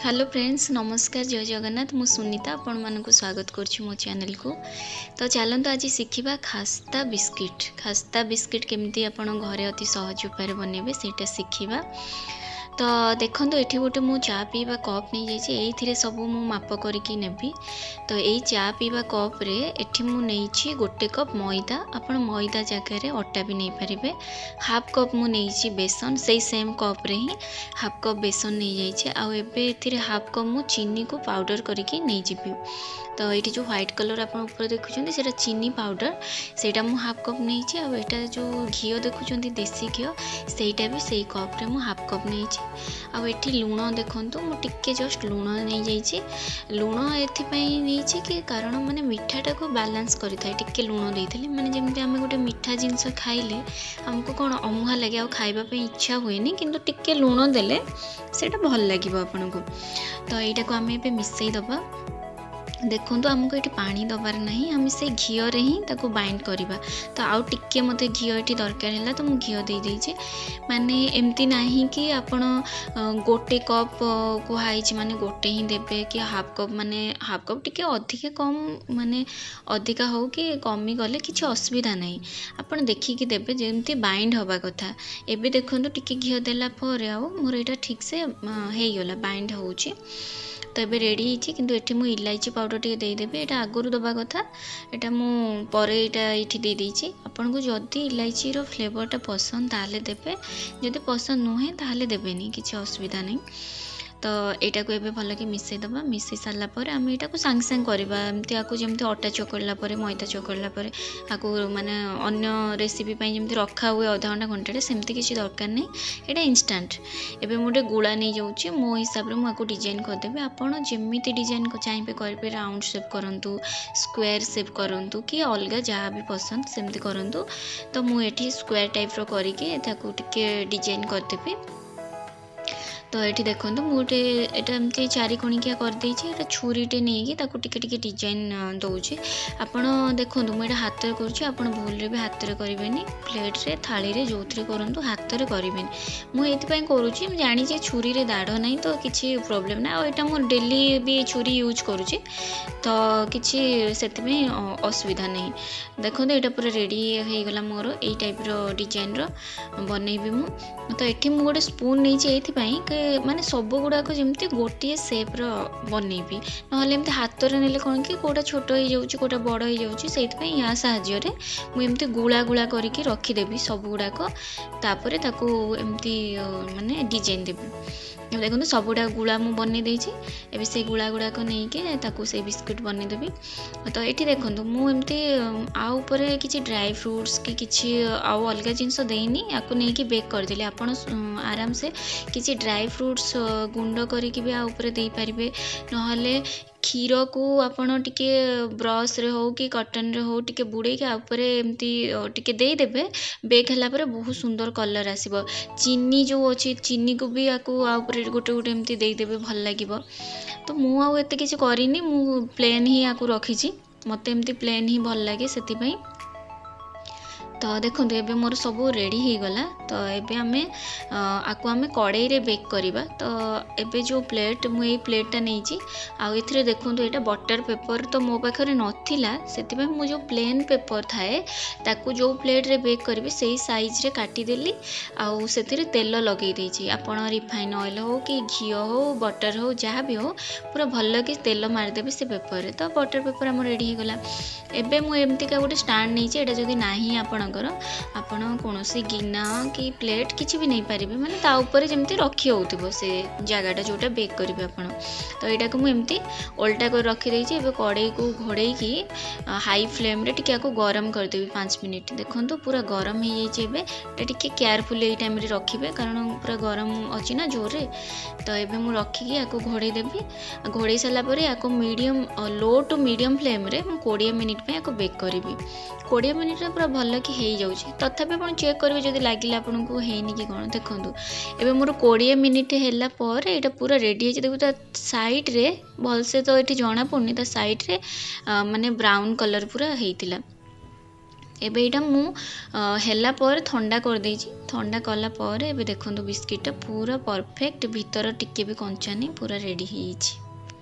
Hello friends नमस्कार जय जगन्नाथ मु सुनीता आपण मानक स्वागत करुच्ची मो चैनल को। तो चलते आज शिखा खास्ता बिस्किट केमती आपण घरे अति सहज उपाय बनइबे सेटा शिखा। तो देखो ये गोटे मु चा पीवा कप नहीं जाइए सब मु माप करके नेबी। तो यही चा पीवा कप रे एठी मु नहीं गोटे कप मैदा आपण मैदा जगह अटा भी नहीं पारे। हाफ कप मु नहीं बेसन से सेम कप रे ही हाफ कप बेसन नहीं जाइए। हाफ कप मु चीनी को पाउडर करके नहीं जीवी। तो ये जो व्हाइट कलर आप ऊपर देखुं से चीनी पाउडर सेटा मु हाफ कप नहीं। आटा जो घी देखुं देसी घी सेटा भी सही कप रे मु हाफ कप नहीं। आठी लुण देखूँ मुझे जस्ट लुण नहीं जाइए। लुण एपाई नहीं कि कारण माने मिठाटा को बालांस करें टिके लुण देते माने जमी आम गोटे मीठा जिनस खाइले आमको कौन अमुहा लगे आ खावाई इच्छा हुए किंतु टिके लुण देले सेटा भल लगे आपन को। तो यहाँ को आम ए मिसई दबा। देखो आमको ये पानी दबार नहीं आम से घी रे ही ताको बाइंड करवा। तो आउ टिके मत घी ये दरकार है तो मुझे घी दे दीजिए। माने एमती नहीं कि आपण गोटे कप कुहाई माने गोटे ही देबे कि हाफ कप माने हाफ कप टिके अधिक कम माने अधिका हो कि कमी गले किसी असुविधा नहीं। आपण देखिकी देबे जेमती बाइंड हवा कथा। एबे देखो टिके घी देला पर आउ मोर एटा ठीक से हे गला बाइंड होउची। तो ये रेडी होती किंतु एठी मु इलायची पाउडर टे देदेबे। एटा आगुरु दबा कथा एटा मु परे एटा इठी दे दीची। आपन को जदी इलायची रो फ्लेवरटा पसंद ताले देबे जदी पसंद नुहे ताले देबेनी किछि असुविधा नहीं। तो यहाँ को एबे भल कि मिसई दबा। मिसई सारा पर आम यहाँ को सांगे सांगे करवा एमती आपको जमी अटा चकड़ला मैदा चकड़ला आपको माने अन्य रेसिपी जमी रखा हुए आधा घंटा घंटे सेमती किसी दरकार नहीं। यहाँ इंस्टांट एबे मुझे गुड़ा नहीं जाऊँगी मो हिसाब से मुझे डिजाइन करदेबी। आपड़ जमी डिजाइन चाहिए करेंगे राउंड शेप करूँ स्क्वायर शेप करूँ कि अलग जहाँ भी पसंद सेमती करूँ। तो मुझे स्क्वायर टाइप रो करके टिके डिजाइन करदेबी। तो ये देखो मुझे एमती चारि कणिकिया करदे छुरीटे नहीं टिके डिजाइन दौचे। आपड़ देखो मुझे हाथ में करुँच भूल भी हाथ में करें प्लेट्रे थाली रे जो करूँ हाथ में करें। मुझे करुँची जानी छुरी रे दाढ़ ना तो किसी प्रोब्लेम ना। यहाँ डेली भी छुरी यूज करुँची तो किसी से असुविधा नहीं। देखो यहाँ पूरा रेडी हो गला मोर यही टाइप डिजाइन बनइबी मु। तो ये मुझे गोटे स्पून नहीं माने सब गुड़ाक जमी गोटे सेप बनइबी ना हाथ में नेले कौन कि कौटा छोट हो जाऊँ कौटा बड़ हो जाऊँ से या साहाय्य मुझे गुला गुला करके रखीदेवी सब गुड़ाक तापर ताकू एमती माने डिजाइन देवी। देखो सब गुड़ा गुला मुझे बन देती एवं से गुला गुड़ाक नहीं से बिस्कुट बनईदेवी। तो ये देखो मुझे आउे किसी ड्राई फ्रूट्स कि किसी आउ अलग जिनस देनी आपको नहीं बेक करदेली। आपड़ आराम से किसी ड्राई फ्रूट्स गुंड करके भी आउे दे पारे ना क्षीर को आपड़ टिके ब्रश रे हो कि कटन रे हो टिके बुड़े के ऊपर एमती टिके दे देबे। बेक हला पर बहुत सुंदर कलर आसीबो। चीनी जो अच्छी चीनी को भी आपको ऊपर गोटे गोटे एमती दे देबे भल लागिबो। तो मु आउ एते किछि करिनी मु प्लेन ही आपको रखीची मते एमती प्लेन ही भल लागे सेति। तो देखो ये मोर सब रेडी हो गला। तो ये आम आपको आम कड़ाई रे बेक करवा। तो ये जो प्लेट मुझे प्लेटा नहीं आउ देखो यहाँ बटर पेपर तो मो पाखे नाला से मु जो प्लेन पेपर थाए ताकू जो प्लेट रे बेक करी से साइज रे काटिदेली आउ से तेल लगे देछि। आपण रिफाइन ऑयल हो कि घी हो बटर हो जहाँ भी हो पूरा भल कि तेल मारिदेवी से पेपर रे। तो बटर पेपर आम रेडी हो गला। एबे मु एमतीका गोटे स्टांड नहीं एटा जदि नाही आपणकर आपण कौन गिना कि प्लेट किसी भी नहीं पारे माने ता ऊपर जमती रखी होउथिबो से जगहटा जोटा बेक करिवे आपण। तो यहाँ को मुझे उल्टा कर रखी देछि। कड़ाई को घोड़े की हाई फ्लेम रे टिके को गरम करदेवी 5 मिनिट। देखो पूरा गरम हो जाए टिके केयरफुल ये टाइम रे रखिबे कारण पूरा गरम अच्छी ना जोरे। तो ये मुझे रखिकी आपको घोड़े देवी। घोड़े सारापर आपको medium low to medium flame रे 20 मिनिट पे आपको बेक करी। 20 मिनिट पूरा भल कि हो जाऊँगी तथापि आप चेक करेंगे जब लगे आपको हैनी कि कौन। देखो ये मोर 20 मिनिट है पर यहाँ पूरा रेडी है। देखो साइड रे भलसे तो ये जना पड़नी साइड रे माने ब्राउन कलर पूरा होता। एबे एटा मु हैला पर ठंडा कर देछि। ठंडा कला पर एबे देखंतु बिस्किट पूरा परफेक्ट भीतर टिके भी कंचा नहीं पूरा रेडी ହେଇଛି।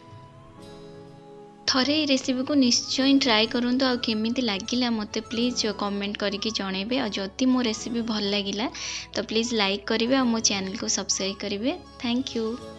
थरे रेसिपी को निश्चय ट्राई करंतु आ केमिति लागिला मते प्लीज कमेंट करके जणेबे। और जदि मो रेसिपी भल लागिला तो प्लीज लाइक करिवे और मो चैनल को सब्सक्राइब करिवे। Thank you.